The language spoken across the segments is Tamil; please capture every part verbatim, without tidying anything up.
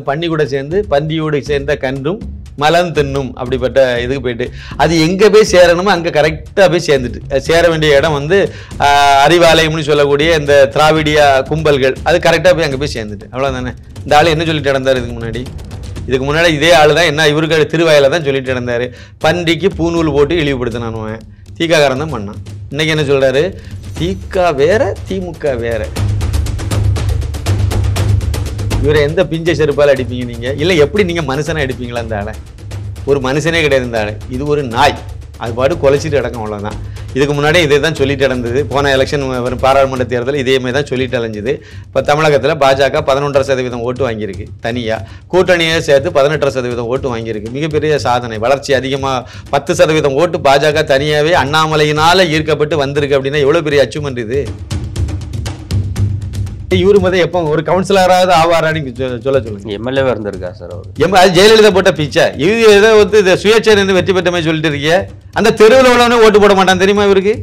பண்ணி கூட சேர்ந்து பன்றியோடு சேர்ந்த கன்றும் மலம் தின்னும் அப்படிப்பட்ட இதுக்கு போயிட்டு அது எங்கே போய் சேரணுமோ அங்கே கரெக்டாக போய் சேர்ந்துட்டு சேர வேண்டிய இடம் வந்து அறிவாலயம்னு சொல்லக்கூடிய இந்த திராவிடியா கும்பல்கள் அது கரெக்டாக போய் அங்கே போய் சேர்ந்துட்டு அவ்வளோதானே. இந்த ஆள் என்ன சொல்லிட்டு நடந்தார் இதுக்கு முன்னாடி? இதுக்கு முன்னாடி இதே ஆள் தான் என்ன இவருக்கு திருவாயில தான் சொல்லிட்டு நடந்தார். பன்றிக்கு பூநூல் போட்டு இழிவுபடுத்தினானுவேன் திகாகாரன் தான் பண்ணான். இன்னைக்கு என்ன சொல்கிறாரு? திக வேற திமுக வேற. இவரை எந்த பிஞ்சை செருப்பால் அடிப்பீங்க நீங்கள்? இல்லை எப்படி நீங்கள் மனுஷனை அடிப்பீங்களா? அந்த ஆளை ஒரு மனுஷனே கிடையாது இந்த ஆள். இது ஒரு நாய். அது பாட்டு குலைச்சிட்டு அடக்கம் அவ்வளோதான். இதுக்கு முன்னாடி இதே தான் சொல்லிட்டு நடந்தது. போன எலெக்ஷன் வரும் பாராளுமன்ற தேர்தல் இதேமாதிரி தான் சொல்லிட்டு அலைஞ்சுது. இப்போ தமிழகத்தில் பாஜக பதினொன்றரை சதவீதம் ஓட்டு வாங்கியிருக்கு தனியாக. கூட்டணியை சேர்த்து பதினெட்டரை சதவீதம் ஓட்டு வாங்கியிருக்கு. மிகப்பெரிய சாதனை. வளர்ச்சி அதிகமாக பத்து சதவீதம் ஓட்டு பாஜக தனியாகவே அண்ணாமலையினால் ஈர்க்கப்பட்டு வந்திருக்கு அப்படின்னா எவ்வளோ பெரிய அச்சீவ்மெண்ட் இது. இவரு மதம் எப்போ ஒரு கவுன்சிலராவது ஆவாரான்னு சொல்ல சொல்லுங்க. எம்எல்ஏவா இருந்திருக்கா சார் அவர்? எம் அது ஜெயலலிதா போட்ட பிச்சை. இது ஏதோ வந்து சுயேட்சை இருந்து வெற்றி பெற்ற மாதிரி சொல்லிட்டு இருக்கீங்க. அந்த தெருவில் உள்ளவனே ஓட்டு போட மாட்டான் தெரியுமா இவருக்கு?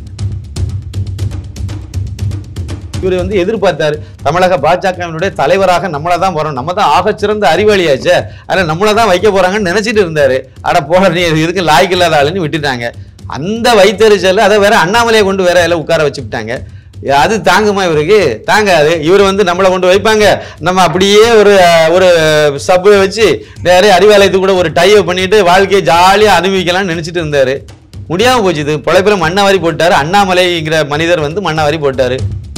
இவர் வந்து எதிர்பார்த்தாரு தமிழக பாஜகவினுடைய தலைவராக நம்மளை தான் போறோம், நம்ம தான் ஆக சிறந்த அறிவாளியாச்சு, அதில் நம்மளை தான் வைக்க போறாங்கன்னு நினைச்சிட்டு இருந்தாரு. அட போல நீ இதுக்கு லாய்க்கு இல்லாத ஆளுன்னு விட்டுட்டாங்க. அந்த வைத்தறிச்சல் அதை வேற அண்ணாமலையை கொண்டு வேற எல்லாம் உட்கார வச்சுட்டாங்க. அது தாங்குமா இவருக்கு? தாங்காது. இவர் வந்து நம்மளை கொண்டு வைப்பாங்க, நம்ம அப்படியே ஒரு ஒரு சப்வை வச்சு நிறைய அறிவாலயத்துக்கு கூட ஒரு டைவை பண்ணிட்டு வாழ்க்கையை ஜாலியாக அனுபவிக்கலாம்னு நினைச்சிட்டு இருந்தாரு. முடியாம போச்சு. இது பழைய மண்ணாவாரி போட்டாரு. அண்ணாமலைங்கிற மனிதர் வந்து மண்ணாவாரி போட்டாரு.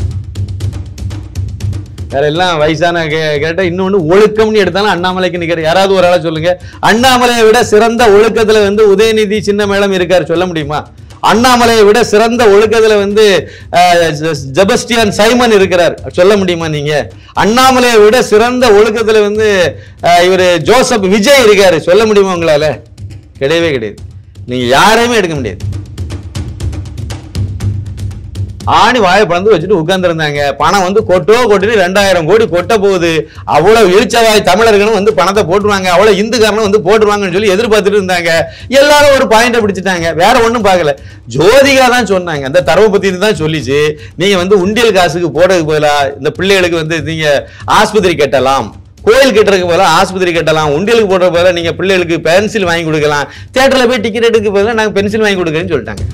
வேற எல்லாம் வயசான கே கேட்டா இன்னொன்று ஒழுக்கம்னு எடுத்தாலும் அண்ணாமலைக்கு நிற்கிற யாராவது ஒரு ஆளா சொல்லுங்க. அண்ணாமலையை விட சிறந்த ஒழுக்கத்துல வந்து உதயநிதி சின்ன மேளம் இருக்காரு, சொல்ல முடியுமா? அண்ணாமலையை விட சிறந்த ஒழுக்கத்துல வந்து ஜெபஸ்டியன் சைமன் இருக்கிறார், சொல்ல முடியுமா நீங்க? அண்ணாமலையை விட சிறந்த ஒழுக்கத்துல வந்து இவர் ஜோசப் விஜய் இருக்காரு, சொல்ல முடியுமா உங்களால? கிடையவே கிடையாது. நீங்க யாரையுமே எடுக்க முடியாது. ஆணி வாயை பழந்து வச்சுட்டு உட்கார்ந்துருந்தாங்க. பணம் வந்து கொட்டோ கொட்டிட்டு ரெண்டாயிரம் கோடி கொட்ட போகுது. அவ்வளவு எழுச்சவாய் தமிழர்களும் வந்து பணத்தை போட்டுருவாங்க, அவ்வளவு இந்துக்காரனும் வந்து போட்டுருவாங்கன்னு சொல்லி எதிர்பார்த்துட்டு இருந்தாங்க. எல்லாரும் ஒரு பாயிண்ட பிடிச்சிட்டாங்க, வேற ஒன்றும் பார்க்கல. ஜோதிகா தான் சொன்னாங்க, அந்த தரவை பத்தி தான் சொல்லிச்சு. நீங்க வந்து உண்டியல் காசுக்கு போடுறதுக்கு போல இந்த பிள்ளைகளுக்கு வந்து நீங்க ஆஸ்பத்திரி கட்டலாம், கோயில் கட்டுறதுக்கு போல ஆஸ்பத்திரி கட்டலாம், உண்டியலுக்கு போடுற போல நீங்க பிள்ளைகளுக்கு பென்சில் வாங்கி கொடுக்கலாம், தியேட்டர்ல போய் டிக்கெட் எடுக்க போல நாங்க பென்சில் வாங்கி கொடுக்குறேன்னு சொல்லிட்டாங்க.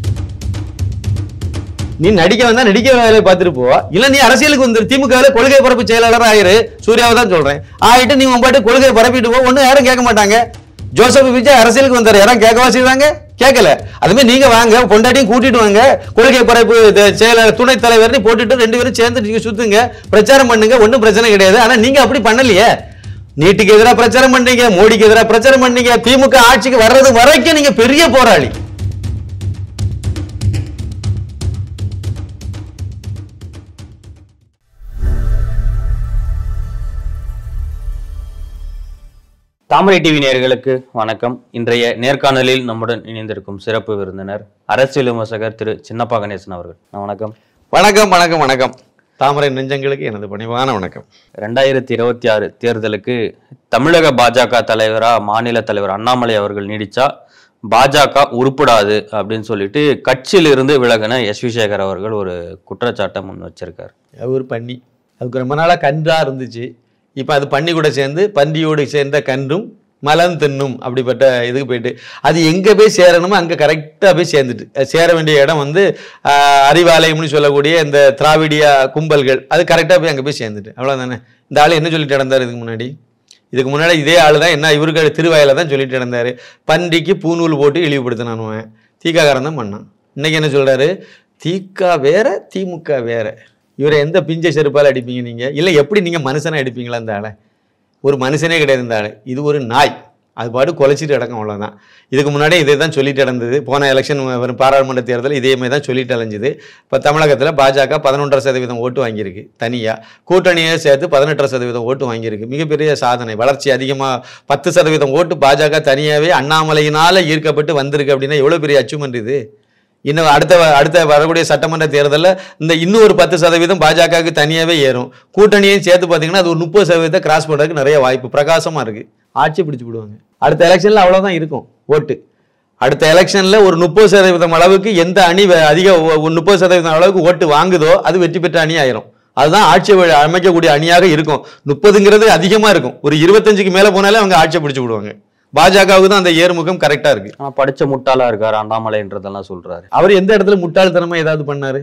நீ நடிக்க வந்தா நடிக்க வேலையை பார்த்துட்டு போவா, இல்ல நீ அரசியலுக்கு வந்து திமுக கொள்கை பரப்பு செயலாளர் ஆயிரு. சூர்யாவை தான் சொல்றேன். ஆயிட்டு நீ உன் பாட்டு கொள்கையை பரப்பிட்டு போ, ஒன்னும் யாரும் கேட்க மாட்டாங்க. ஜோசப் விஜய் அரசியலுக்கு வந்தாரு, யாரும் கேட்கவா செய்வாங்க? கேட்கல. அதுமாதிரி நீங்க வாங்க, பொண்டாட்டியும் கூட்டிட்டு வாங்க, கொள்கை பரப்பு செயலாளர் துணைத் தலைவர் போட்டுட்டு ரெண்டு பேரும் சேர்ந்து நீங்க சுத்துங்க, பிரச்சாரம் பண்ணுங்க, ஒன்னும் பிரச்சனை கிடையாது. ஆனா நீங்க அப்படி பண்ணலையே. நீட்டுக்கு எதிராக பிரச்சாரம் பண்ணீங்க, மோடிக்கு எதிராக பிரச்சாரம் பண்ணீங்க, திமுக ஆட்சிக்கு வர்றது வரைக்கும் நீங்க பெரிய போராளி. தாமரை டிவி நேயர்களுக்கு வணக்கம். இன்றைய நேர்காணலில் நம்முடன் இணைந்திருக்கும் சிறப்பு விருந்தினர் அரசியல் விமர்சகர் திரு சின்னப்பா கணேசன் அவர்கள். வணக்கம். வணக்கம் வணக்கம் வணக்கம். தாமரை நெஞ்சங்களுக்கு எனது பணிவான வணக்கம். ரெண்டாயிரத்தி இருபத்தி ஆறு தேர்தலுக்கு தமிழக பாஜக தலைவரா மாநில தலைவர் அண்ணாமலை அவர்கள் நீடிச்சா பாஜக உருப்படாது அப்படின்னு சொல்லிட்டு கட்சியிலிருந்து விலகின எஸ் வி சேகர் அவர்கள் ஒரு குற்றச்சாட்டை முன் வச்சிருக்காரு. ஒரு பண்ணி அதுக்கு ரொம்ப நாளா கன்றா இருந்துச்சு. இப்போ அது பண்ணி கூட சேர்ந்து பன்றியோடு சேர்ந்த கன்றும் மலம் தின்னும் அப்படிப்பட்ட இதுக்கு போயிட்டு அது எங்கே போய் சேரணுமோ அங்கே கரெக்டாக போய் சேர்ந்துட்டு சேர வேண்டிய இடம் வந்து அறிவாலயம்னு சொல்லக்கூடிய இந்த திராவிடியா கும்பல்கள் அது கரெக்டாக போய் அங்கே போய் சேர்ந்துட்டு அவ்வளோதானே. இந்த ஆள் என்ன சொல்லிட்டு நடந்தார் இதுக்கு முன்னாடி? இதுக்கு முன்னாடி இதே ஆள் தான் என்ன இவருக்கு திருவாயில தான் சொல்லிட்டு நடந்தார். பன்றிக்கு பூநூல் போட்டு இழிவுபடுத்தினானுவேன் திகாகாரன் தான் பண்ணான். இன்னைக்கு என்ன சொல்கிறாரு? திக வேற திமுக வேற. இவரை எந்த பிஞ்சை செருப்பால் அடிப்பீங்க நீங்கள்? இல்லை எப்படி நீங்கள் மனுஷனை அடிப்பீங்களா? அந்த ஆளை ஒரு மனுஷனே கிடையாது இந்த ஆள். இது ஒரு நாய். அது பாட்டு குலைச்சிட்டு அடக்கம் அவ்வளோதான். இதுக்கு முன்னாடி இதே தான் சொல்லிட்டு நடந்தது. போன எலெக்ஷன் வரும் பாராளுமன்ற தேர்தல் இதேமாதிரி தான் சொல்லிட்டு அலைஞ்சுது. இப்போ தமிழகத்தில் பாஜக பதினொன்றரை சதவீதம் ஓட்டு வாங்கியிருக்கு தனியாக. கூட்டணியை சேர்த்து பதினெட்டரை சதவீதம் ஓட்டு வாங்கியிருக்கு. மிகப்பெரிய சாதனை. வளர்ச்சி அதிகமாக பத்து சதவீதம் ஓட்டு பாஜக தனியாகவே அண்ணாமலையினால் ஈர்க்கப்பட்டு வந்திருக்கு அப்படின்னா எவ்வளோ பெரிய அச்சீவ்மெண்ட் இது. இன்னும் அடுத்த அடுத்த வரக்கூடிய சட்டமன்ற தேர்தலில் இந்த இன்னும் ஒரு பத்து சதவீதம் பாஜகவுக்கு தனியாகவே ஏறும். கூட்டணியும் சேர்த்து பார்த்தீங்கன்னா அது ஒரு முப்பது சதவீதத்தை கிராஸ் பண்ணுறதுக்கு நிறைய வாய்ப்பு பிரகாசமாக இருக்குது. ஆட்சி பிடிச்சி விடுவாங்க. அடுத்த எலெக்ஷனில் அவ்வளோதான் இருக்கும் ஓட்டு. அடுத்த எலெக்ஷனில் ஒரு முப்பது சதவீதம் அளவுக்கு எந்த அணி அதிக முப்பது சதவீதம் அளவுக்கு ஓட்டு வாங்குதோ அது வெற்றி பெற்ற அணி ஆயிரும். அதுதான் ஆட்சி அமைக்கக்கூடிய அணியாக இருக்கும். முப்பதுங்கிறது அதிகமா இருக்கும். ஒரு இருபத்தஞ்சுக்கு மேல போனாலே அவங்க ஆட்சியை பிடிச்சு விடுவாங்க. பாஜகவுக்கு தான் அந்த ஏறுமுகம் கரெக்டா இருக்கு. ஆனா படிச்ச முட்டாளா இருக்காரு அண்ணாமலைன்றதெல்லாம் சொல்றாரு. அவர் எந்த இடத்துல முட்டாள்தனமா ஏதாவது பண்ணாரு?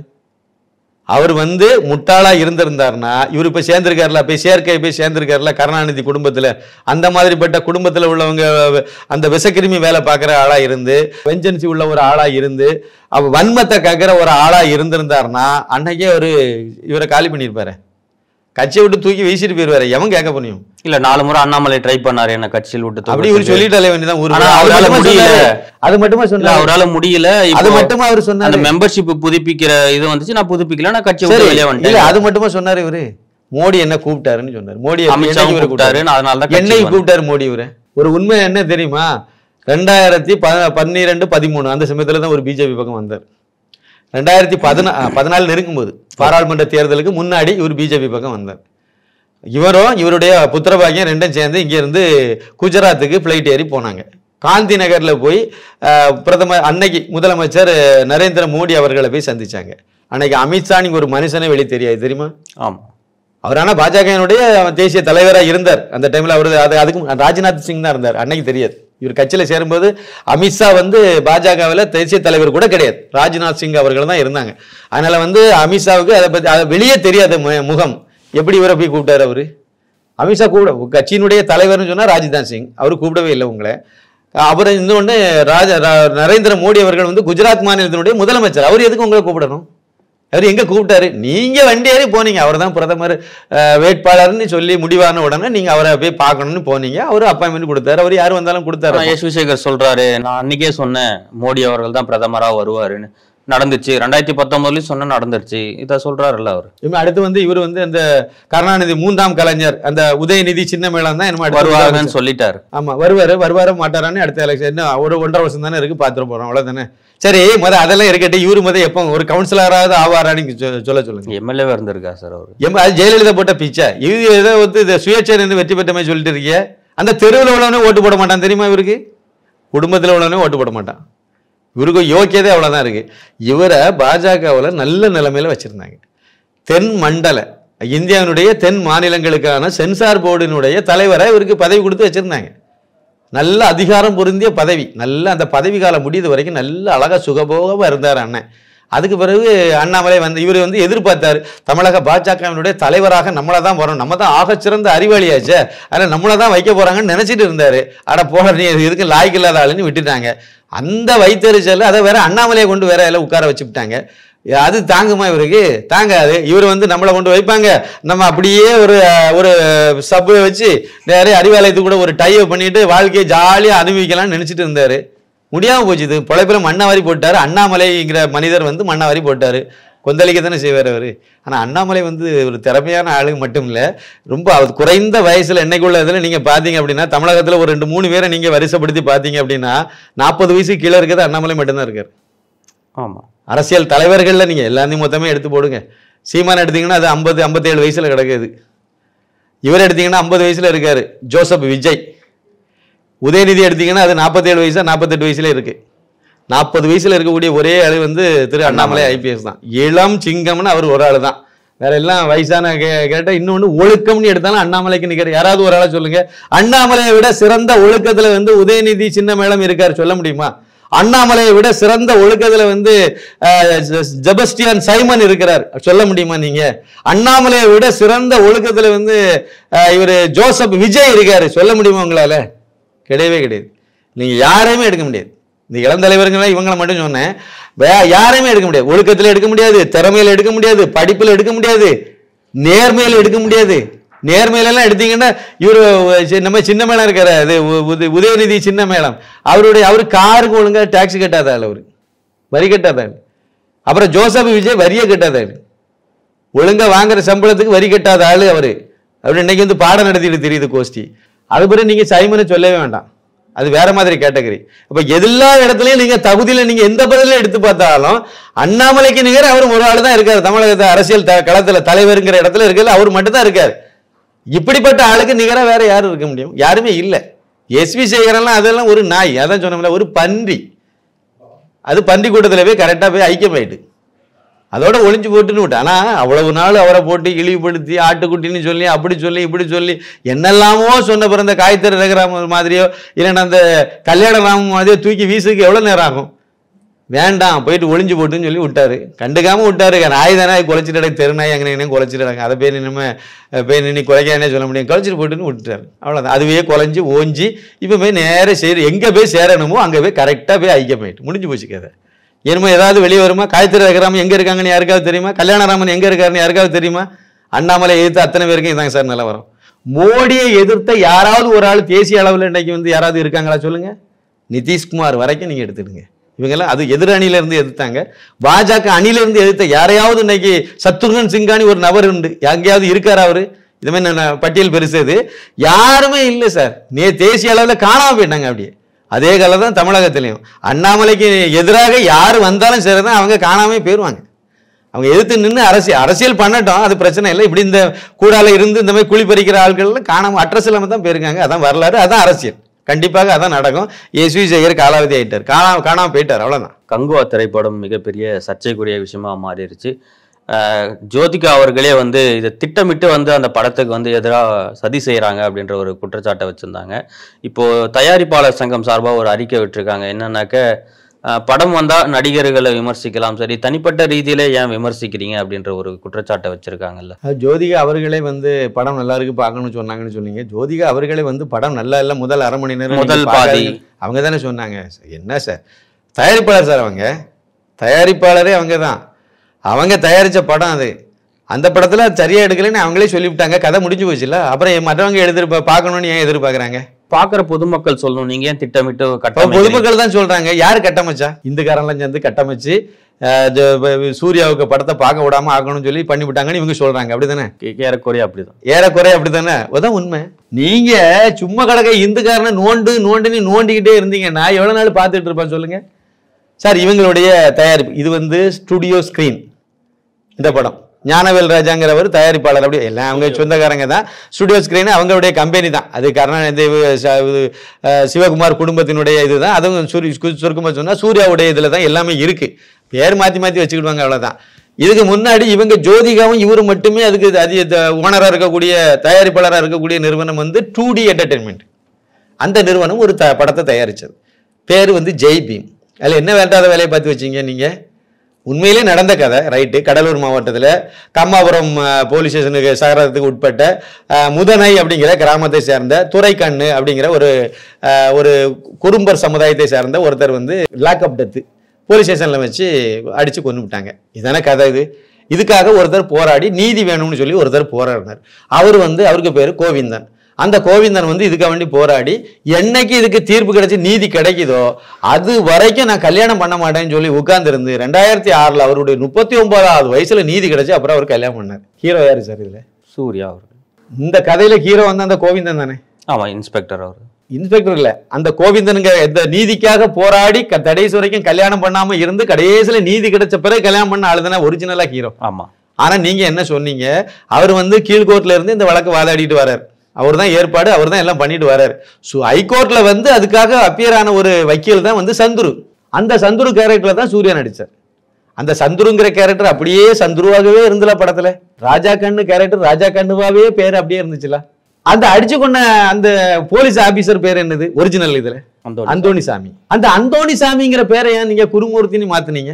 அவர் வந்து முட்டாளா இருந்திருந்தாருன்னா இவர் இப்ப சேர்ந்திருக்காருல, போய் சேர்க்கை போய் சேர்ந்திருக்காருல கருணாநிதி குடும்பத்துல, அந்த மாதிரிப்பட்ட குடும்பத்துல உள்ளவங்க அந்த விஷக்கிருமி வேலை பார்க்குற ஆளா இருந்து, வெஞ்சன்சி உள்ள ஒரு ஆளா இருந்து, அவ வன்மத்தை கக்கிற ஒரு ஆளா இருந்திருந்தாருன்னா அன்னைக்கே ஒரு இவரை காலி பண்ணியிருப்பாரு. கட்சியை விட்டு தூக்கி வீசிட்டு போயிருவாரு. எவன் கேட்க முடியும்? இல்ல நாலு முறை அண்ணாமலை ட்ரை பண்ணாரு என்ன கட்சியில் விட்டு, அப்படி இவர் சொல்லிட்டாலே வேண்டியதான். அவரால முடியல, அது மட்டுமா சொன்னாரு. அவரால முடியல, அது மட்டுமா அவர் சொன்னாரு. அந்த மெம்பர்ஷிப் புதுப்பிக்கிற இது வந்துச்சு, நான் புதுப்பிக்கல, நான் கட்சி விட்டு வெளியே வந்துட்டேன். இல்ல அது மட்டுமா சொன்னாரு இவரு. மோடி என்ன கூப்பிட்டாருன்னு சொன்னாரு. மோடி அமித்ஷா கூப்பிட்டாரு, அதனாலதான் என்னை கூப்பிட்டாரு மோடி. இவரு ஒரு உண்மை என்ன தெரியுமா, ரெண்டாயிரத்தி பன்னிரெண்டு பதிமூணு அந்த சமயத்துல தான் ஒரு பிஜேபி பக்கம் வந்தார். ரெண்டாயிரத்தி பதினா பதினாலு நெருங்கும்போது பாராளுமன்ற தேர்தலுக்கு முன்னாடி இவர் பிஜேபி பக்கம் வந்தார். இவரும் இவருடைய புத்திரபாகியம் ரெண்டும் சேர்ந்து இங்கிருந்து குஜராத்துக்கு பிளைட் ஏறி போனாங்க. காந்தி நகர்ல போய் பிரதமர் அன்னைக்கு முதலமைச்சர் நரேந்திர மோடி அவர்களை போய் சந்திச்சாங்க. அன்னைக்கு அமித்ஷானிக்கு ஒரு மனுஷனே வெளியே தெரியாது தெரியுமா? ஆமா, அவர் ஆனால் பாஜகவினுடைய தேசிய தலைவராக இருந்தார் அந்த டைம்ல. அவர் அது அதுக்கும் ராஜ்நாத் சிங் தான் இருந்தார். அன்னைக்கு தெரியாது. இவர் கட்சியில் சேரும்போது அமித்ஷா வந்து பாஜகவில் தேசிய தலைவர் கூட கிடையாது, ராஜ்நாத் சிங் அவர்கள் தான் இருந்தாங்க. அதனால வந்து அமித்ஷாவுக்கு அதை பற்றி அதை வெளியே தெரியாத முகம். எப்படி இவரை போய் கூப்பிட்டாரு அவரு? அமித்ஷா கூட கட்சியினுடைய தலைவர்னு சொன்னா ராஜ்நாத் சிங், அவரு கூப்பிடவே இல்லை உங்களை. அப்புறம் இன்னொன்று ராஜ நரேந்திர மோடி அவர்கள் வந்து குஜராத் மாநிலத்தினுடைய முதலமைச்சர், அவர் எதுக்கு உங்களை கூப்பிடணும்? அவர் எங்க கூப்பிட்டாரு? நீங்க வண்டி ஏறி போனீங்க, அவர் தான் பிரதமர் வேட்பாளர்னு சொல்லி முடிவான உடனே நீங்க அவரை போய் பார்க்கணும்னு போனீங்க. அவரு அப்பாயின்மெண்ட் கொடுத்தாரு. அவர் யார் வந்தாலும் கொடுத்தாரு. எஸ் விசேகர் சொல்றாரு, நான் அன்னைக்கே சொன்னேன் மோடி அவர்கள் தான் பிரதமரா வருவாருன்னு. நடந்துச்சு, ரெண்டாயிரத்தி பத்தொன்பதுலயும் சொன்ன நடந்துருச்சு. இதை சொல்றாருல்ல அவர். அடுத்து வந்து இவர் வந்து அந்த கருணாநிதி மூன்றாம் கலைஞர் அந்த உதயநிதி சின்ன மேளம் தான் என்ன வருவாருன்னு சொல்லிட்டாரு. ஆமா, வருவாரு வருவார மாட்டாரான்னு அடுத்த எலெக்ஷன் என்ன ஒரு ஒன்றரை வருஷம் தானே இருக்கு, பாத்துட்டு போறோம் அவ்வளவுதானே. சரி, முத அதெல்லாம் இருக்கட்டும். இவரு முத எப்போ ஒரு கவுன்சிலராவது ஆவாரான்னு சொல்ல சொல்லுங்க. எம்எல்ஏ இருந்திருக்கா சார் அவரு? எம் அது ஜெயலலிதா போட்ட பிச்சை. இது ஏதோ வந்து சுயேட்சை இருந்து வெற்றி பெற்ற மாதிரி சொல்லிட்டு இருக்கீங்க. அந்த தெருவில் உள்ளவனே ஓட்டு போட மாட்டான் தெரியுமா இவருக்கு? குடும்பத்தில் உள்ளவனே ஓட்டு போட மாட்டான். இவருக்கு யோக்கியதே அவ்வளோதான் இருக்கு. இவரை பாஜகவில் நல்ல நிலைமையில வச்சிருந்தாங்க. தென் மண்டல இந்தியாவினுடைய தென் மாநிலங்களுக்கான சென்சார் போர்டினுடைய தலைவரை இவருக்கு பதவி கொடுத்து வச்சிருந்தாங்க. நல்ல அதிகாரம் பொருந்திய பதவி. நல்ல அந்த பதவி காலம் முடியுது வரைக்கும் நல்ல அழகா சுகபோகமா இருந்தார் அண்ணன். அதுக்கு பிறகு அண்ணாமலை வந்து இவர் வந்து எதிர்பார்த்தாரு, தமிழக பாஜகவினுடைய தலைவராக நம்மளை தான் போறோம், நம்ம தான் ஆக சிறந்த அறிவாளியாச்சு, அதனால நம்மளை தான் வைக்க போறாங்கன்னு நினைச்சிட்டு இருந்தாரு. ஆனா போல நீ இதுக்கு லாய்க்கு இல்லாத ஆளுன்னு விட்டுட்டாங்க. அந்த வைத்தறிச்சல் அதை வேற அண்ணாமலையை கொண்டு வேற எல்லாம் உட்கார வச்சுட்டாங்க. அது தாங்குமா இவருக்கு? தாங்காது. இவர் வந்து நம்மளை கொண்டு வைப்பாங்க, நம்ம அப்படியே ஒரு ஒரு சப்வை வச்சு நிறைய அறிவாலயத்துக்கு கூட ஒரு டைவை பண்ணிட்டு வாழ்க்கையை ஜாலியாக அனுபவிக்கலாம்னு நினைச்சிட்டு இருந்தாரு. முடியாம போச்சு. இது பொழைப்பில மண்ணாவாரி போட்டாரு. அண்ணாமலைங்கிற மனிதர் வந்து மண்ணாவாரி போட்டாரு. கொந்தளிக்க தானே செய்வார் அவர். ஆனால் அண்ணாமலை வந்து ஒரு திறமையான ஆளு மட்டும் இல்லை, ரொம்ப அவர் குறைந்த வயசுல என்னைக்குள்ள இதில் நீங்கள் பார்த்தீங்க அப்படின்னா தமிழகத்தில் ஒரு ரெண்டு மூணு பேரை நீங்கள் வரிசைப்படுத்தி பார்த்தீங்க அப்படின்னா நாற்பது வயசு கீழே இருக்கிறது அண்ணாமலை மட்டும்தான் இருக்கார். ஆமாம், அரசியல் தலைவர்களில் நீங்கள் எல்லாத்தையும் மொத்தமே எடுத்து போடுங்க. சீமான் எடுத்தீங்கன்னா அது ஐம்பது ஐம்பத்தேழு வயசுல கிடக்குது. இவர் எடுத்தீங்கன்னா ஐம்பது வயசுல இருக்காரு ஜோசப் விஜய். உதயநிதி எடுத்தீங்கன்னா அது நாற்பத்தேழு வயசா நாற்பத்தெட்டு வயசுல இருக்கு. நாற்பது வயசுல இருக்கக்கூடிய ஒரே ஆளு வந்து திரு அண்ணாமலை ஐபிஎஸ் தான். இளம் சிங்கம்னு அவர் ஒரு ஆளு தான். வேற எல்லாம் வயசான கே கேட்டா இன்னொன்று ஒழுக்கம்னு எடுத்தாலும் அண்ணாமலைக்கு நிற்கிற யாராவது ஒரு ஆளை சொல்லுங்க. அண்ணாமலையை விட சிறந்த ஒழுக்கத்துல வந்து உதயநிதி சின்ன மேளம் இருக்காரு, சொல்ல முடியுமா? அண்ணாமலையை விட சிறந்த ஒழுக்கத்துல வந்து ஜெபஸ்டியன் சைமன் இருக்கிறார், சொல்ல முடியுமா நீங்க? அண்ணாமலையை விட சிறந்த ஒழுக்கத்துல வந்து இவர் ஜோசப் விஜய் இருக்காரு, சொல்ல முடியுமா உங்களால? கிடையவே கிடையாது. நீங்க யாரையுமே எடுக்க முடியாது. இந்த இளந்தலைவர்கள் இவங்களை மட்டும் சொன்னேன், யாரையுமே எடுக்க முடியாது. ஒழுக்கத்துல எடுக்க முடியாது, திறமையில எடுக்க முடியாது, படிப்புல எடுக்க முடியாது, நேர்மையில எடுக்க முடியாது. நேர்மையிலாம் எடுத்தீங்கன்னா இவரு நம்ம சின்ன மேளம் இருக்காரு, அது உதயநிதி சின்ன மேளம், அவருடைய அவரு காருக்கு ஒழுங்கா டாக்ஸி கட்டாத ஆள், அவரு வரி கட்டாத ஆள். அப்புறம் ஜோசப் விஜய் வரியை கட்டாத ஆள், ஒழுங்கா வாங்குற சம்பளத்துக்கு வரி கட்டாத ஆளு அவரு. அவரு இன்னைக்கு வந்து பாடம் நடத்திட்டு தெரியுது கோஷ்டி. அது பிறகு நீங்க சைமனை சொல்லவே வேண்டாம், அது வேற மாதிரி கேட்டகரி. அப்ப எல்லா இடத்துலயும் நீங்க தகுதியில நீங்க எந்த பதில எடுத்து பார்த்தாலும் அண்ணாமலைக்கு நிகர் அவர் ஒரு ஆள் தான் இருக்காரு. தமிழகத்தை அரசியல் களத்துல தலைவருங்கிற இடத்துல இருக்காரு, அவர் மட்டும் தான் இருக்காரு. இப்படிப்பட்ட ஆளுக்கு நிகரா வேற யாரும் இருக்க முடியும்? யாருமே இல்லை. எஸ் வி சேகரெல்லாம் அதெல்லாம் ஒரு நாய், அதான் சொன்னோம்ல, ஒரு பன்றி. அது பன்றி கூட்டத்தில் போய் கரெக்டாக போய் ஐக்கியமாயிட்டு அதோட ஒளிஞ்சு போட்டுன்னு விட்டு. ஆனால் அவ்வளவு நாள் அவரை போட்டு இழிவுபடுத்தி ஆட்டுக்குட்டின்னு சொல்லி அப்படி சொல்லி இப்படி சொல்லி என்னெல்லாமோ சொன்ன பிறந்த காய்த்தறி ரகுராமன் மாதிரியோ இல்லைன்னா அந்த கல்யாண ராமன் மாதிரியோ தூக்கி வீசுக்கு எவ்வளோ நேரம் ஆகும்? வேண்டாம் போயிட்டு ஒளிஞ்சு போட்டுன்னு சொல்லி விட்டாரு. கண்டுக்காமல் விட்டாரு. நாய் தானே குலைச்சிட்டு தெருநாய் அங்கே என்ன குலைச்சிட்டாங்க. அதை போய் நின்று போய் நின்று குலைக்கானே சொல்ல முடியும். குலைச்சிட்டு போட்டுன்னு விட்டுட்டாரு. அவ்வளோதான். அதுவே குலைஞ்சி ஓஞ்சி இப்போ போய் நேராக செய்கிற எங்கே போய் சேரணுமோ அங்கே போய் கரெக்டாக போய் ஐக்கியமாயிட்டு முடிஞ்சு போச்சு கதை. என்னமோ ஏதாவது வெளியே வருமா? காய்த்தறி ரகுராமன் எங்கே இருக்காங்கன்னு யாருக்காவது தெரியுமா? கல்யாணராமன் எங்கே இருக்காருன்னு யாருக்காவது தெரியுமா? அண்ணாமலை எதிர்த்து அத்தனை பேருக்கும் இதாங்க சார் நிலவரம். மோடியை எதிர்த்த யாராவது ஒரு ஆள் தேசிய அளவில் இன்னைக்கு வந்து யாராவது இருக்காங்களா சொல்லுங்க? நிதிஷ்குமார் வரைக்கும் நீங்கள் எடுத்துடுங்க. இவங்கெல்லாம் அது எதிர் அணியிலிருந்து எதிர்த்தாங்க. பாஜக அணியிலிருந்து எதிர்த்த யாரையாவது இன்னைக்கு சத்ருகன் சிங்கானி ஒரு நபர் உண்டு, எங்கேயாவது இருக்காரு அவரு? இது மாதிரி பட்டியல் பெருசது யாருமே இல்லை சார். நே தேசிய அளவில் காணாம போயிட்டாங்க. அப்படியே அதே கலை தான் தமிழகத்திலையும். அண்ணாமலைக்கு எதிராக யார் வந்தாலும் சரி தான் அவங்க காணாமே போயிடுவாங்க. அவங்க எதிர்த்து நின்று அரசியல் அரசியல் பண்ணட்டும், அது பிரச்சனை இல்லை. இப்படி இந்த கூடால இருந்து இந்த மாதிரி குழி பறிக்கிற ஆட்கள் காணாம அட்ரஸ் இல்லாமல் தான் போயிருக்காங்க. அதான் வரலாறு, அதான் அரசியல். கண்டிப்பாக அதான் நடக்கும். எஸ்வி சேகர் காலாவதி ஆயிட்டார், காணாம காணாம போயிட்டார், அவ்வளோதான். கங்குவா திரைப்படம் மிகப்பெரிய சர்ச்சைக்குரிய விஷயமா மாறிடுச்சு. ஜோதிகா அவர்களே வந்து இதை திட்டமிட்டு வந்து அந்த படத்துக்கு வந்து எதிராக சதி செய்கிறாங்க அப்படின்ற ஒரு குற்றச்சாட்டை வச்சுருந்தாங்க. இப்போது தயாரிப்பாளர் சங்கம் சார்பாக ஒரு அறிக்கை விட்டுருக்காங்க. என்னன்னாக்க படம் வந்தால் நடிகர்களை விமர்சிக்கலாம், சரி தனிப்பட்ட ரீதியிலே ஏன் விமர்சிக்கிறீங்க அப்படின்ற ஒரு குற்றச்சாட்டை வச்சுருக்காங்கல்ல. ஜோதிகா அவர்களே வந்து படம் நல்லா இருக்கு பார்க்கணும்னு சொன்னாங்கன்னு சொன்னீங்க. ஜோதிகா அவர்களே வந்து படம் நல்லா இல்லை முதல் அரை மணி நேரம் முதல் பாதி அவங்க தானே சொன்னாங்க. என்ன சார் தயாரிப்பாளர் சார், அவங்க தயாரிப்பாளரே அவங்க தான். அவங்க தயாரித்த படம் அது. அந்த படத்தில் அது சரியாக எடுக்கலைன்னு அவங்களே சொல்லிவிட்டாங்க. கதை முடிஞ்சு போச்சுல்ல. அப்புறம் மற்றவங்க எதிர்ப்பா பார்க்கணும்னு ஏன் எதிர்பார்க்குறாங்க? பார்க்குற பொதுமக்கள் சொல்லணும், நீங்கள் ஏன் திட்டமிட்டு கட்ட? பொதுமக்கள் தான் சொல்கிறாங்க. யார் கட்டமைச்சா? இந்துக்காரெல்லாம் சேர்ந்து கட்டமைச்சு சூர்யாவுக்கு படத்தை பார்க்க விடாமல் ஆக்கணும்னு சொல்லி பண்ணிவிட்டாங்கன்னு இவங்க சொல்கிறாங்க. அப்படி தானே? ஏறக்குறைய அப்படி தான் ஏறக்குறைய அப்படி தானே? அதான் உண்மை. நீங்கள் சும்மா கடக்க இந்துக்காரனை நோண்டு நோண்டுன்னு நோண்டிக்கிட்டே இருந்தீங்கன்னா எவ்வளோ நாள் பார்த்துட்டு இருப்பேன் சொல்லுங்கள் சார். இவங்களுடைய தயாரிப்பு இது வந்து ஸ்டுடியோ ஸ்க்ரீன். இந்த படம் ஞானவேல் ராஜாங்கிறவர் தயாரிப்பாளர். அப்படி எல்லாம் அவங்க சொந்தக்காரங்க தான். ஸ்டுடியோ ஸ்க்ரீன் அவங்களுடைய கம்பெனி தான். அது காரணம் இந்த சிவகுமார் குடும்பத்தினுடைய இதுதான். அதுவும் சுருக்கமாக சொன்னால் சூர்யாவுடைய இதில் தான் எல்லாமே இருக்குது. பேர் மாற்றி மாற்றி வச்சுக்கிடுவாங்க, அவ்வளோதான். இதுக்கு முன்னாடி இவங்க ஜோதிகாவும் இவரும் மட்டுமே அதுக்கு அது ஓனராக இருக்கக்கூடிய தயாரிப்பாளராக இருக்கக்கூடிய நிறுவனம் வந்து டூ டி என்டர்டெயின்மெண்ட். அந்த நிறுவனம் ஒரு த படத்தை தயாரித்தது. பேர் வந்து ஜெய் பீம். அதில் என்ன வேண்டாத வேலையை பார்த்து வச்சிங்க நீங்கள்? உண்மையிலே நடந்த கதை ரைட்டு. கடலூர் மாவட்டத்தில் கம்மாபுரம் போலீஸ் ஸ்டேஷனுக்கு சகரத்துக்கு உட்பட்ட முதனை அப்படிங்கிற கிராமத்தை சேர்ந்த துரைக்கண்ணு அப்படிங்கிற ஒரு ஒரு குறும்பர் சமுதாயத்தை சேர்ந்த ஒருத்தர் வந்து லாக்அப் டெத்து போலீஸ் ஸ்டேஷனில் வச்சு அடித்து கொண்டு விட்டாங்க. இதான கதை இது. இதுக்காக ஒருத்தர் போராடி நீதி வேணும்னு சொல்லி ஒருத்தர் போராடினார். அவர் வந்து அவருக்கு பேர் கோவிந்தன். அந்த கோவிந்தன் வந்து இதுக்கு வேண்டி போராடி என்னைக்கு இதுக்கு தீர்ப்பு கிடைச்சி நீதி கிடைக்குதோ அது வரைக்கும் நான் கல்யாணம் பண்ண மாட்டேன்னு சொல்லி உட்கார்ந்துருந்து ரெண்டாயிரத்தி ஆறுல அவருடைய முப்பத்தி ஒன்பதாவது வயசுல நீதி கிடைச்சி அப்புறம் அவர் கல்யாணம் பண்ணார். ஹீரோ யாரு சார் இதுல? சூர்யா அவர்கள். இந்த கதையில ஹீரோ வந்து அந்த கோவிந்தன் தானே? ஆமா, இன்ஸ்பெக்டர் அவர். இன்ஸ்பெக்டர் இல்ல, அந்த கோவிந்தனுங்க இந்த நீதிக்காக போராடி கடைசி வரைக்கும் கல்யாணம் பண்ணாம இருந்து கடைசியில நீதி கிடைச்ச பிறகு கல்யாணம் பண்ண ஆளுதானே ஒரிஜினலா ஹீரோ. ஆமா. ஆனா நீங்க என்ன சொன்னீங்க? அவர் வந்து கீழ்கோர்ட்ல இருந்து இந்த வழக்கு வாதாடிட்டு வர்றாரு. அவர் தான் ஏற்பாடு, அவர் தான் எல்லாம் பண்ணிட்டு வர்றாரு. ஸோ ஹைகோர்ட்ல வந்து அதுக்காக அப்பியர் ஆன ஒரு வக்கீல் தான் வந்து சந்துரு. அந்த சந்துரு கேரக்டர்ல தான் சூர்யா நடிச்சார். அந்த சந்துருங்கிற கேரக்டர் அப்படியே சந்துருவாகவே இருந்துல படத்துல. ராஜா கண்ணு கேரக்டர் ராஜா கண்ணுவாவே பேர் அப்படியே இருந்துச்சுல. அந்த அடிச்சு கொண்ட அந்த போலீஸ் ஆபீசர் பேர் என்னது ஒரிஜினல் இதுல? அந்தோணி சாமி. அந்த அந்தோணி சாமிங்கிற பேரை ஏன் நீங்க குருமூர்த்தின்னு மாத்தினீங்க?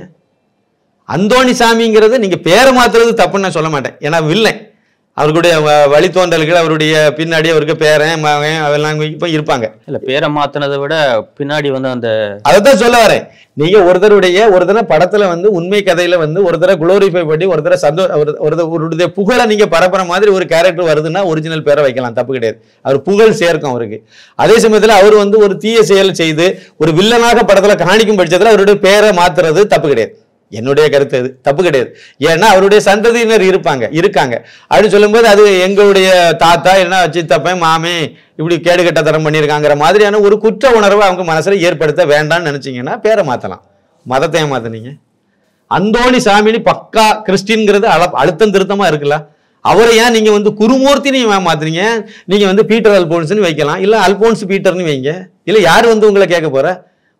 அந்தோணி சாமிங்கிறது நீங்க பேரை மாத்துறது தப்புன்னு நான் சொல்ல மாட்டேன். ஏன்னா வில்லை அவருடைய வழித்தோன்றல்கள் அவருடைய பின்னாடி அவருக்கு பேரன் மகன் அதெல்லாம் இப்போ இருப்பாங்க. இல்லை, பேரை மாத்தினதை விட பின்னாடி வந்து அந்த அதைத்தான் சொல்ல வரேன். நீங்க ஒருத்தருடைய ஒருத்தர படத்துல வந்து உண்மை கதையில வந்து ஒருத்தர குளோரிஃபை பண்ணி ஒருத்தர சந்தோ ஒருத்தருடைய புகழை நீங்க பரப்புற மாதிரி ஒரு கேரக்டர் வருதுன்னா ஒரிஜினல் பேரை வைக்கலாம், தப்பு கிடையாது. அவர் புகழ் சேர்க்கும் அவருக்கு. அதே சமயத்துல அவர் வந்து ஒரு தீய செயல் செய்து ஒரு வில்லனாக படத்துல காணிக்கும் பட்சத்துல அவருடைய பேரை மாத்துறது தப்பு கிடையாது. என்னுடைய கருத்து அது தப்பு கிடையாது. ஏன்னா அவருடைய சந்ததியினர் இருப்பாங்க இருக்காங்க அப்படின்னு சொல்லும்போது அது எங்களுடைய தாத்தா என்ன சித்தப்பன் மாமே இப்படி கேடுகட்டத்தனம் பண்ணியிருக்காங்கிற மாதிரியான ஒரு குற்ற உணர்வை அவங்க மனசுல ஏற்படுத்த வேண்டாம்னு நினைச்சீங்கன்னா பேரை மாத்தலாம். மதத்தை மாத்தினீங்க. அந்தோணி சாமினி பக்கா கிறிஸ்டின்ங்கிறது அழ அழுத்தம் திருத்தமா இருக்குல்ல. அவரை ஏன் நீங்க வந்து குருமூர்த்தின்னு மாத்துறீங்க? நீங்க வந்து பீட்டர் அல்போன்ஸ்ன்னு வைக்கலாம், இல்ல அல்போன்ஸ் பீட்டர்னு வைங்க. இல்ல யாரு வந்து உங்களை கேட்க போற?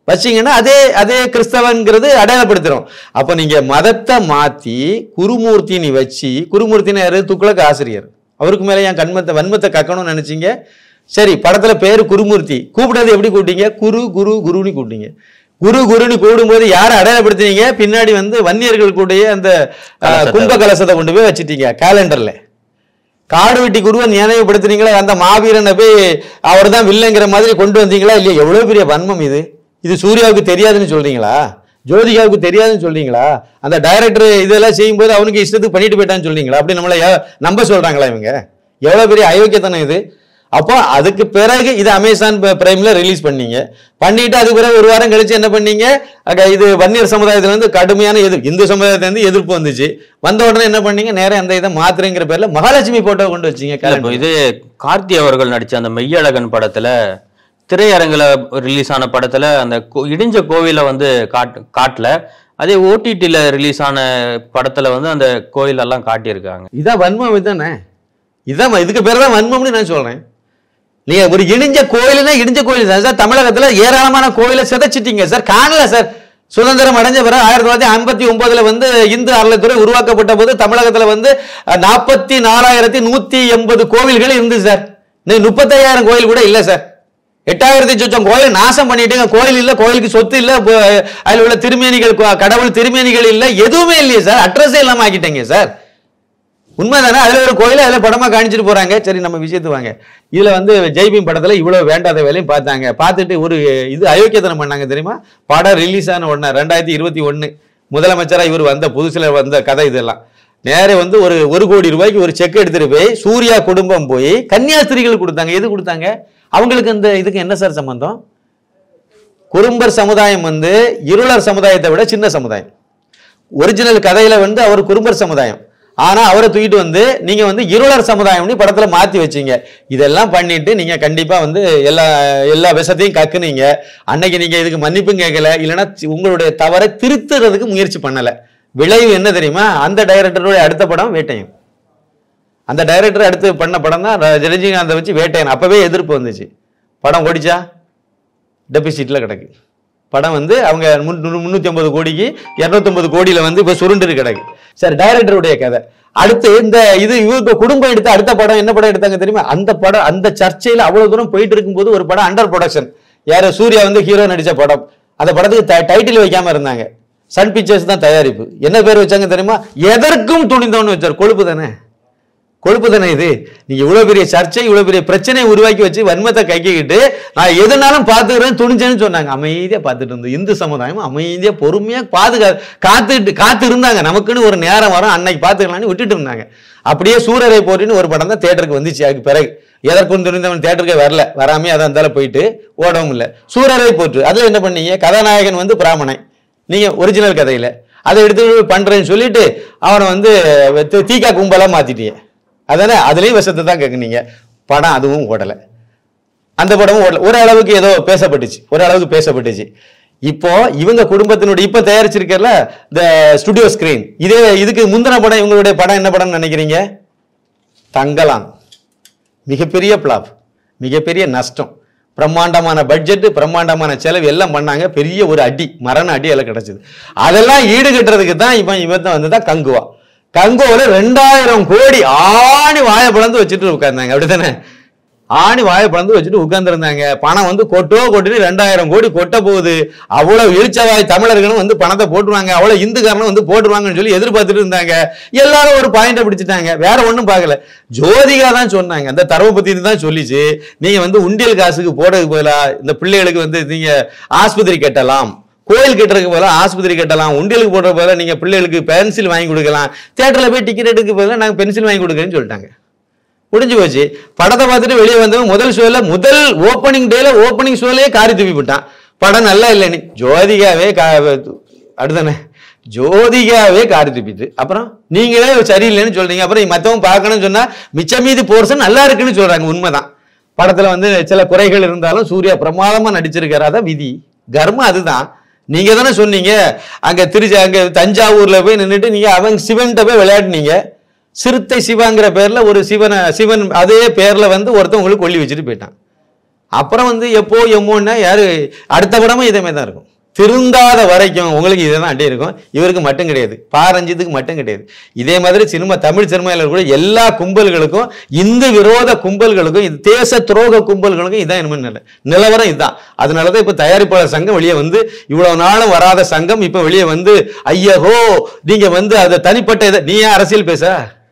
வச்சிங்கன்னா அதே அதே கிறிஸ்தவங்கிறது அடையாளப்படுத்துறோம். அப்போ நீங்க மதத்தை மாத்தி குருமூர்த்தின்னு வச்சு, குருமூர்த்தின்னு யாரு? துக்ளக் ஆசிரியர். அவருக்கு மேலே என் கண்மத்தை வன்மத்தை கக்கணும்னு நினைச்சீங்க. சரி, படத்துல பேரு குருமூர்த்தி, கூப்பிட்டது எப்படி கூப்பிட்டீங்க? குரு குரு குருன்னு கூப்பிட்டீங்க. குரு குருன்னு கூடும்போது யாரை அடையாளப்படுத்தினீங்க? பின்னாடி வந்து வன்னியர்கள் கூடயே அந்த கும்ப கலசத்தை கொண்டு போய் வச்சுட்டீங்க கேலண்டர்ல. காடு வெட்டி குருவை நினைவுபடுத்துறீங்களா? அந்த மாவீரனை போய் அவர் தான் வில்லைங்கிற மாதிரி கொண்டு வந்தீங்களா இல்லையா? எவ்வளவு பெரிய வன்மம் இது! இது சூர்யாவுக்கு தெரியாதுன்னு சொல்றீங்களா? ஜோதிகாவுக்கு தெரியாதுன்னு சொல்றீங்களா? அந்த டைரக்டர் இதெல்லாம் செய்யும்போது அவனுக்கு இஷ்டத்துக்கு பண்ணிட்டு போயிட்டான்னு சொல்றீங்களா? அப்படி நம்மளை நம்ப சொல்றாங்களா இவங்க? எவ்வளவு பெரிய அயோக்கியத்தனம் இது! அப்போ அதுக்கு பிறகு இது அமேசான் பிரைம்ல ரிலீஸ் பண்ணீங்க. பண்ணிட்டு அதுக்கு பிறகு ஒரு வாரம் கழிச்சு என்ன பண்ணீங்க? இது வன்னியர் சமுதாயத்துல இருந்து கடுமையான எதிர்ப்பு, இந்து சமுதாயத்துல இருந்து எதிர்ப்பு வந்துச்சு. வந்த உடனே என்ன பண்ணீங்க? நேரம் அந்த இதை மாத்திரைங்கிற பேர்ல மகாலட்சுமி போட்டோ கொண்டு வச்சீங்க. இது கார்த்தி அவர்கள் நடிச்ச அந்த மெய்யழகன் படத்துல, திரையரங்குல ரிலீஸ் ஆன படத்துல அந்த இடிஞ்ச கோவில வந்து காட்டு காட்டல. அதே ஓடிடில ரிலீஸ் ஆன படத்துல வந்து அந்த கோயில் எல்லாம் காட்டியிருக்காங்க. இதான் வன்மம். இதுதானே, இதான் இதுக்கு பேர் தான் வன்மம்னு நான் சொல்றேன். நீங்க ஒரு இடிஞ்ச கோயிலுன்னா இடிஞ்ச கோயில் தான் சார். தமிழகத்துல ஏராளமான கோயிலை சிதைச்சிட்டீங்க சார். காணல சார். சுதந்திரம் அடைஞ்ச பிறகு ஆயிரத்தி தொள்ளாயிரத்தி ஐம்பத்தி ஒன்பதுல வந்து இந்து அறநிலைத்துறை உருவாக்கப்பட்ட போது தமிழகத்துல வந்து நாற்பத்தி நாலாயிரத்தி நூத்தி எண்பது கோவில்கள் இருந்து சார். முப்பத்தி ஐயாயிரம் கோயில் கூட இல்ல சார். எட்டாயிரத்தி சொச்சம் கோயில் நாசம் பண்ணிட்டு, கோயில் இல்ல, கோயிலுக்கு சொத்து இல்ல, அதுல உள்ள திருமேனிகள், கடவுள் திருமேனிகள் இல்ல, எதுவுமே இல்லையே சார். அட்ரஸே இல்லாம ஆக்கிட்டீங்க சார். உண்மைதானே? அதுல ஒரு கோயில அதுல படமா காணிச்சிட்டு போறாங்க. சரி, நம்ம விஷயத்து வாங்க. இதுல வந்து ஜெய்பீம் படத்துல இவ்வளவு வேண்டாத வேலையும் பார்த்தாங்க. பார்த்துட்டு ஒரு இது அயோக்கியத்தனம் பண்ணாங்க தெரியுமா? படம் ரிலீஸ் ஆன உடனே ரெண்டாயிரத்தி இருபத்தி ஒன்னு முதலமைச்சரா இவர் வந்த புதுசுல வந்த கதை இதெல்லாம். நேரே வந்து ஒரு ஒரு கோடி ரூபாய்க்கு ஒரு செக் எடுத்துட்டு போய் சூர்யா குடும்பம் போய் கன்னியாஸ்திரிகள் கொடுத்தாங்க. எது கொடுத்தாங்க? அவங்களுக்கு இந்த இதுக்கு என்ன சார் சம்பந்தம்? குறும்பர் சமுதாயம் வந்து இருளர் சமுதாயத்தை விட சின்ன சமுதாயம். ஒரிஜினல் கதையில வந்து அவர் குறும்பர் சமுதாயம். ஆனா அவரை தூக்கிட்டு வந்து நீங்க வந்து இருளர் சமுதாயம்னு படத்துல மாத்தி வச்சீங்க. இதெல்லாம் பண்ணிட்டு நீங்க கண்டிப்பா வந்து எல்லா எல்லா விஷத்தையும் கக்குனீங்க. அன்னைக்கு நீங்க இதுக்கு மன்னிப்பும் கேட்கல, இல்லைன்னா உங்களுடைய தவறை திருத்துறதுக்கு முயற்சி பண்ணல. விளைவு என்ன தெரியுமா? அந்த டைரக்டருடைய அடுத்த படம் வேட்டையன். அந்த டைரக்டர் அடுத்து பண்ண படம் தான் ரஜினிகாந்தை வச்சு வேட்டையன். அப்பவே எதிர்ப்பு வந்துச்சு. படம் ஓடிச்சா? டெபிசிட்ல கிடக்கு. படம் வந்து அவங்க முன்னூத்தி ஐம்பது கோடிக்கு இருநூத்தி ஐம்பது கோடியில வந்து இப்ப சுருண்டு கிடக்கு. சரி, டைரக்டருடைய கதை. அடுத்து இந்த இது இவங்க குடும்பம் எடுத்த அடுத்த படம் என்ன படம் எடுத்தாங்க தெரியுமா? அந்த படம் அந்த சர்ச்சையில அவ்வளவு தூரம் போயிட்டு இருக்கும்போது ஒரு படம் அண்டர் ப்ரொடக்ஷன், யாரு சூர்யா வந்து ஹீரோ நடிச்ச படம். அந்த படத்துக்கு டைட்டில் வைக்காம இருந்தாங்க. சன் பிக்சர்ஸ் தான் தயாரிப்பு. என்ன பேர் வச்சாங்க தெரியுமா? எதற்கும் துணிந்தவன்னு வச்சார். கொழுப்பு தானே, கொழுப்பு தானே இது. நீங்க இவ்வளவு பெரிய சர்ச்சை, இவ்வளவு பெரிய பிரச்சனையை உருவாக்கி வச்சு வன்மத்தை கைக்கிட்டு நான் எதுனாலும் பாத்துக்கிறேன் துணிச்சேன்னு சொன்னாங்க. அமைதியா பார்த்துட்டு இருந்தோம். இந்து சமுதாயம் அமைதியா பொறுமையா பாதுகா காத்துட்டு காத்து இருந்தாங்க. நமக்குன்னு ஒரு நேரம் வரும், அன்னைக்கு பாத்துக்கலாம்னு விட்டுட்டு இருந்தாங்க. அப்படியே சூரரை போட்டின்னு ஒரு படம் தான் தியேட்டருக்கு வந்துச்சு. அதுக்கு பிறகு எதற்கும் துணிந்தவன் தியேட்டருக்கு வரல, வராமே அதை இருந்தாலும் போயிட்டு ஓடவும் இல்லை. சூரரை போட்டு அதுல என்ன பண்ணீங்க? கதாநாயகன் வந்து பிராமணன், நீங்க ஒரிஜினல் கதையில அதை எடுத்து பண்றேன்னு சொல்லிட்டு அவனை வந்து தீக்கா கும்பலா மாத்திட்டீங்க. அதானே? அதுலயும் விஷத்தை தான் கேட்குனீங்க. படம் அதுவும் ஓடலை. அந்த படமும் ஓடல. ஒரு அளவுக்கு ஏதோ பேசப்பட்டுச்சு, ஒரு அளவுக்கு பேசப்பட்டுச்சு. இப்போ இவங்க குடும்பத்தினுடைய இப்ப தயாரிச்சிருக்கல இந்த ஸ்டுடியோ ஸ்கிரீன், இதே இதுக்கு முந்தின படம் இவங்களுடைய படம் என்ன படம் நினைக்கிறீங்க? தங்கலாம். மிகப்பெரிய பிளாப், மிகப்பெரிய நஷ்டம். பிரம்மாண்டமான பட்ஜெட், பிரம்மாண்டமான செலவு எல்லாம் பண்ணாங்க. பெரிய ஒரு அடி, மரண அடி எல்லாம் கிடைச்சது. அதெல்லாம் ஈடுகட்டுறதுக்கு தான் இப்ப இவன் வந்துதான் கங்குவா. கங்கோல ரெண்டாயிரம் கோடி ஆணி வாயை பிளந்து வச்சுட்டு உட்கார்ந்தாங்க. அப்படித்தானே? ஆணி வாயை பிளந்து வச்சுட்டு உட்கார்ந்து இருந்தாங்க. பணம் வந்து கொட்டோ கொட்டு ரெண்டாயிரம் கோடி கொட்ட போகுது. அவ்வளவு எழுச்சவாய் தமிழர்களும் வந்து பணத்தை போட்டுருவாங்க, அவ்வளவு இந்துக்காரனும் வந்து போட்டுருவாங்கன்னு சொல்லி எதிர்பார்த்துட்டு இருந்தாங்க. எல்லாரும் ஒரு பாயிண்ட பிடிச்சிட்டாங்க. வேற ஒண்ணும் பார்க்கல. ஜோதிகா தான் சொன்னாங்க, அந்த தரவு பத்தி தான் சொல்லிச்சு, நீங்க வந்து உண்டியல் காசுக்கு போடுறதுக்கு போதா இந்த பிள்ளைகளுக்கு வந்து நீங்க ஆஸ்பத்திரி கட்டலாம், கோயில் கட்டுறதுக்கு போல ஆஸ்பத்திரி கட்டலாம், உண்டியலுக்கு போடுற போல நீங்க பிள்ளைகளுக்கு பென்சில் வாங்கி கொடுக்கலாம், தியேட்டர்ல போய் டிக்கெட் எடுக்க போல நாங்க பென்சில் வாங்கி கொடுக்குறேன்னு சொல்லிட்டாங்க. முடிஞ்சு போச்சு. படத்தை பார்த்துட்டு வெளியே வந்தவன் முதல் ஷோல முதல் ஓப்பனிங் டேல ஓப்பனிங் ஷோலயே காரி துப்பி விட்டான். படம் நல்லா இல்லைன்னு ஜோதிகாவே அடுத்தானே ஜோதிகாவே காரி துப்பிட்டு அப்புறம் நீங்களே சரியில்லைன்னு சொல்றீங்க. அப்புறம் மற்றவங்க பார்க்கணும்னு சொன்னா மிச்ச மீதி போர்ஷன் நல்லா இருக்குன்னு சொல்றாங்க. உண்மைதான். படத்துல வந்து சில குறைகள் இருந்தாலும் சூர்யா பிரமாதமா நடிச்சிருக்காரு. அதான் விதி, கர்மம் அதுதான். நீங்க தானே சொன்னீங்க அங்க திருச்சி அங்க தஞ்சாவூர்ல போய் நின்றுட்டு நீங்க அவங்க சிவன்கிட்ட போய் விளையாடுனீங்க. சிறுத்தை சிவாங்கிற பேர்ல ஒரு சிவனை சிவன் அதே பேர்ல வந்து ஒருத்தன் உங்களுக்கு கொல்லி வச்சுட்டு போயிட்டான். அப்புறம் வந்து எப்போ எம்மோன்னா யாரு அடுத்த படமும் இதே மாதிரி தான் இருக்கும். திருந்தாத வரைக்கும் உங்களுக்கு இதே தான் அடி இருக்கும். இவருக்கு மட்டும் கிடையாது, பாரஞ்சித்துக்கு மட்டும் கிடையாது. இதே மாதிரி சினிமா தமிழ் சினிமாவில் கூட எல்லா கும்பல்களுக்கும், இந்து விரோத கும்பல்களுக்கும், இது தேச துரோக கும்பல்களுக்கும் இதான் என்ன நிலை நிலவரம் இதுதான். அதனாலதான் இப்ப தயாரிப்பாளர் சங்கம் வெளியே வந்து, இவ்வளவு நாளும் வராத சங்கம் இப்ப வெளியே வந்து, ஐயோ நீங்க வந்து அதை தனிப்பட்ட இதை, நீ ஏன் அரசியல் பேச?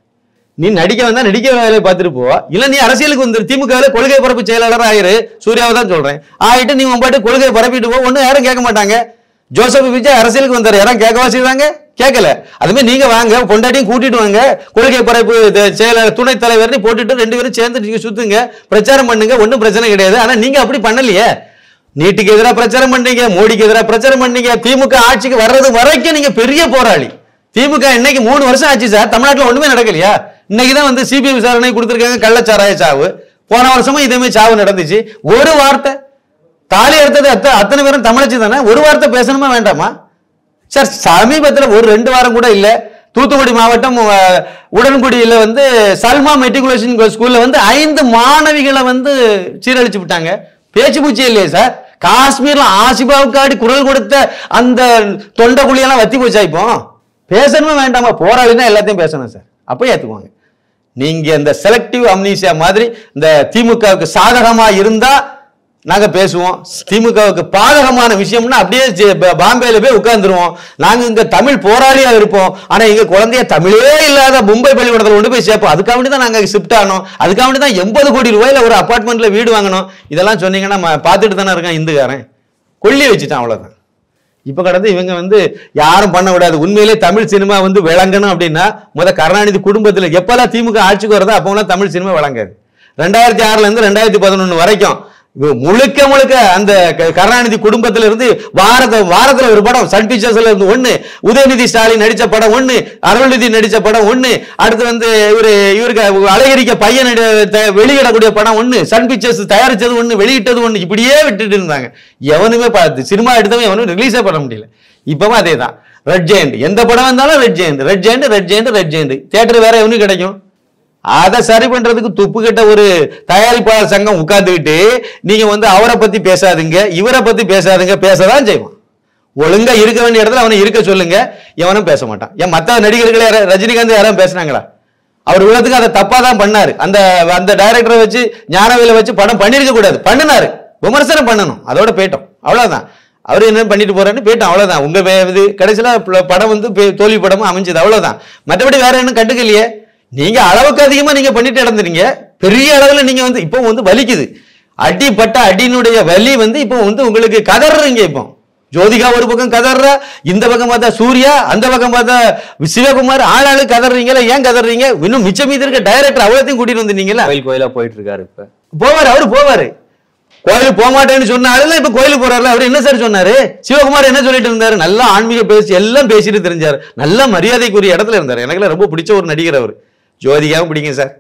நீ நடிக்க வந்தா நடிக்க வேலையை பார்த்துட்டு போ, இல்ல நீ அரசியலுக்கு வந்து திமுக கொள்கை பரப்பு செயலாளர் ஆயிரு. சூர்யாவை தான் சொல்றேன். ஆயிட்டு நீ உன் பாட்டு கொள்கையை பரப்பிட்டு போ, ஒன்னும் யாரும் கேட்க மாட்டாங்க. ஜோசப் விஜய் அரசியலுக்கு வந்தாரு, யாரும் கேட்கவா செய்வாங்க? கேட்கல. அதுமாதிரி நீங்க வாங்க, பொண்டாட்டியும் கூட்டிட்டு வாங்க, கொள்கை பரப்பு செயலாளர் துணைத் தலைவர் போட்டுட்டு ரெண்டு பேரும் சேர்ந்து நீங்க சுத்துங்க, பிரச்சாரம் பண்ணுங்க, ஒன்னும் பிரச்சனை கிடையாது. ஆனா நீங்க அப்படி பண்ணலையே. நீட்டுக்கு எதிராக பிரச்சாரம் பண்ணீங்க, மோடிக்கு எதிராக பிரச்சாரம் பண்ணீங்க. திமுக ஆட்சிக்கு வர்றது வரைக்கும் நீங்க பெரிய போராளி. திமுக இன்னைக்கு மூணு வருஷம் ஆச்சு சார், தமிழ்நாட்டில் ஒண்ணுமே நடக்கலையா? இன்னைக்கு தான் வந்து சிபிஐ விசாரணை கொடுத்துருக்காங்க, கள்ளச்சாராய சாவு. போன வருஷமும் இதே மாதிரி சாவு நடந்துச்சு. ஒரு வார்த்தை தாலி எடுத்தது அத்த அத்தனை பேரும் தமிழச்சி தானே, ஒரு வார்த்தை பேசணுமா வேண்டாமா சார்? சமீபத்தில் ஒரு ரெண்டு வாரம் கூட இல்லை, தூத்துக்குடி மாவட்டம் உடன்குடியில் வந்து சல்மா மெட்ரிகுலேஷன் ஸ்கூல்ல வந்து ஐந்து மாணவிகளை வந்து சீரழிச்சு விட்டாங்க. பேச்சு பூச்சி இல்லையே சார். காஷ்மீர்ல ஆசிபாவுக்காடி குரல் கொடுத்த அந்த தொண்டை குழியெல்லாம் வத்தி போச்சா? இப்போ பேசணுமா வேண்டாமா? போராளினா எல்லாத்தையும் பேசணும் சார், அப்போ ஏத்துக்குவாங்க. நீங்க இந்த செலக்டிவ் அம்னீசியா மாதிரி இந்த திமுகவுக்கு சாதகமா இருந்தா நாங்க பேசுவோம், திமுகவுக்கு பாதகமான விஷயம்னா அப்படியே பாம்பேல போய் உட்கார்ந்துருவோம். நாங்க இங்க தமிழ் போராளியா இருப்போம். ஆனா எங்க குழந்தைய தமிழே இல்லாத மும்பை பள்ளிக்கூடத்தில் கொண்டு போய் சேர்ப்போம். அதுக்காக வேண்டி தான் நாங்க ஷிஃப்ட் ஆனோம். அதுக்காக வேண்டி தான் எண்பது கோடி ரூபாயில ஒரு அபார்ட்மெண்ட்ல வீடு வாங்கணும். இதெல்லாம் சொன்னீங்கன்னா பார்த்துட்டு தானே இருக்கான் இந்துக்காரன், கொல்லி வச்சுட்டான், அவ்வளவுதான். இப்ப கடந்து இவங்க வந்து யாரும் பண்ண விடாது. உண்மையிலே தமிழ் சினிமா வந்து விளங்கணும் அப்படின்னா முத கருணாநிதி குடும்பத்துல எப்பெல்லாம் திமுக ஆட்சிக்கு வரதோ அப்பெல்லாம் தமிழ் சினிமா விளங்காது. ரெண்டாயிரத்தி ஆறுல இருந்து ரெண்டாயிரத்தி பதினொன்னு வரைக்கும் முழுக்க முழுக்க அந்த கருணாநிதி குடும்பத்துல இருந்து வாரத வாரத்துல ஒரு படம், சன் பிக்சர்ஸ்ல இருந்து ஒண்ணு, உதயநிதி ஸ்டாலின் நடிச்ச படம் ஒண்ணு, அருள்நிதி நடிச்ச படம் ஒண்ணு, அடுத்து வந்து இவரு இவருக்கு அழகிரிக்க பையன் வெளியிடக்கூடிய படம் ஒண்ணு, சன் பிக்சர்ஸ் தயாரிச்சது ஒண்ணு, வெளியிட்டது ஒண்ணு, இப்படியே விட்டுட்டு இருந்தாங்க. எவனுமே பார்த்து சினிமா எடுத்தவன் எவனும் ரிலீஸே பண்ண முடியல. இப்பவும் அதே தான். ரெட் ஜெயண்ட் எந்த படம் வந்தாலும் ரெட் ஜெயண்ட் ரெட் ஜெயண்ட் ரெட் ஜெயண்ட் ரெட் ஜெயண்ட் தியேட்டர் வேற எவனும் கிடைக்கும். அதை சரி பண்றதுக்கு துப்பு கிட்ட ஒரு தயாரிப்பாளர் சங்கம் உட்கார்ந்துக்கிட்டு நீங்க வந்து அவரை பத்தி பேசாதுங்க, இவரை பத்தி பேசாதுங்க, பேசதான் செய்வான். ஒழுங்கா இருக்க வேண்டிய இடத்துல அவனை இருக்க சொல்லுங்க, எவனும் பேச மாட்டான். ஏன் மற்ற நடிகர்களை ரஜினிகாந்த் யாரும் பேசினாங்களா? அவர் உள்ளத்துக்கு அதை தப்பா தான் பண்ணாரு. அந்த அந்த டைரக்டரை வச்சு ஞானவேலை வச்சு படம் பண்ணிருக்க கூடாது, பண்ணினாரு, விமர்சனம் பண்ணணும், அதோட போயிட்டோம், அவ்வளவுதான். அவரு என்ன பண்ணிட்டு போறாருன்னு போயிட்டோம், அவ்வளவுதான். உங்க இது கடைசியில படம் வந்து தோல்வி படமும் அமைஞ்சது, அவ்வளவுதான். மற்றபடி வேற என்ன கண்டுக்கலையே. நீங்க அளவுக்கு அதிகமா நீங்க பண்ணிட்டு இறந்துறீங்க. பெரிய அளவுல நீங்க வந்து இப்போ வந்து வலிக்குது, அடிப்பட்ட அடியினுடைய வலி வந்து இப்போ வந்து உங்களுக்கு கதறீங்க. இப்போ ஜோதிகா ஒரு பக்கம் கதற, இந்த பக்கம் பார்த்தா சூர்யா, அந்த பக்கம் பார்த்தா சிவகுமார், ஆளாளு கதறீங்களா? ஏன் கதறீங்க? இன்னும் மிச்சம் மீது இருக்க டைரக்டர் அவ்வளோத்தையும் கூட்டிட்டு வந்தீங்களா? கோயில் கோயிலா போயிட்டு இருக்காரு. இப்ப போவாரு, அவரு போவாரு. கோயிலுக்கு போக மாட்டேன்னு சொன்ன ஆளுல இப்ப கோயிலுக்கு போறாருல. அவர் என்ன சார் சொன்னாரு? சிவகுமார் என்ன சொல்லிட்டு இருந்தாரு? நல்லா ஆன்மீக பேசி எல்லாம் பேசிட்டு தெரிஞ்சாரு, நல்ல மரியாதைக்குரிய இடத்துல இருந்தாரு. எனக்கு ரொம்ப பிடிச்ச ஒரு நடிகர் அவர். ஜோதிகாவும் பிடிக்கும் சார்.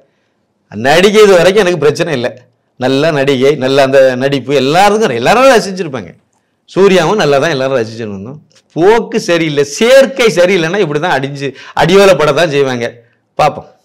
நடிகை இது வரைக்கும் எனக்கு பிரச்சனை இல்லை. நல்ல நடிகை, நல்ல அந்த நடிப்பு எல்லாருக்கும் எல்லாரும் ரசிச்சிருப்பாங்க. சூர்யாவும் நல்லா தான் எல்லாரும் ரசிச்சுன்னு இருந்தோம். போக்கு சரியில்லை, சேர்க்கை சரியில்லைன்னா இப்படிதான் அடிஞ்சு அடியோல படம் தான் செய்வாங்க. பார்ப்போம்.